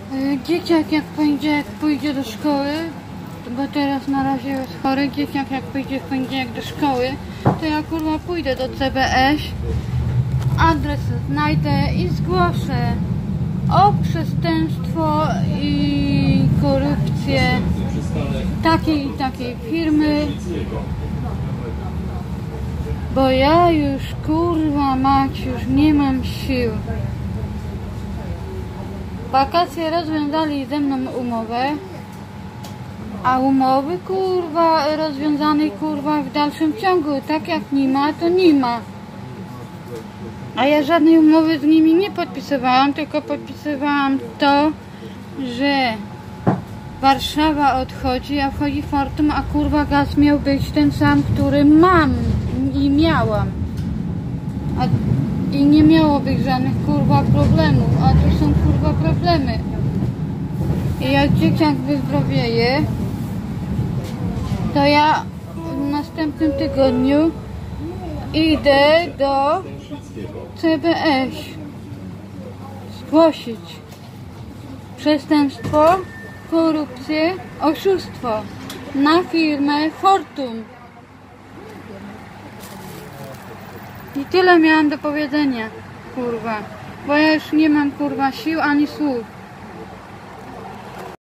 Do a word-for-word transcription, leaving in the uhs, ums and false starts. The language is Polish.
Dzieciak jak pójdzie, jak pójdzie do szkoły, bo teraz na razie jest chory, dzieciak jak pójdzie w poniedziałek do szkoły, to ja kurwa pójdę do C B S, adres znajdę i zgłoszę o przestępstwo i korupcję takiej i takiej firmy, bo ja już kurwa mać, już nie mam sił. Wakacje rozwiązali ze mną umowę, a umowy kurwa rozwiązanej kurwa w dalszym ciągu, tak jak nie ma, to nie ma. A ja żadnej umowy z nimi nie podpisywałam, tylko podpisywałam to, że Warszawa odchodzi, a wchodzi Fortum, a kurwa gaz miał być ten sam, który mam i miałam. A, I nie miało być żadnych kurwa problemów, a tu są kurwa problemy. I jak dzieciak wyzdrowieje, to ja w następnym tygodniu idę do C B S zgłosić przestępstwo, korupcję, oszustwo na firmę Fortum. I tyle miałam do powiedzenia, kurwa, bo ja już nie mam kurwa sił ani słów.